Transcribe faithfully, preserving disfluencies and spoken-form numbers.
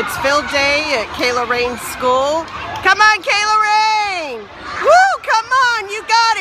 It's field day at Kaylarain School. Come on, Kaylarain! Woo! Come on, you got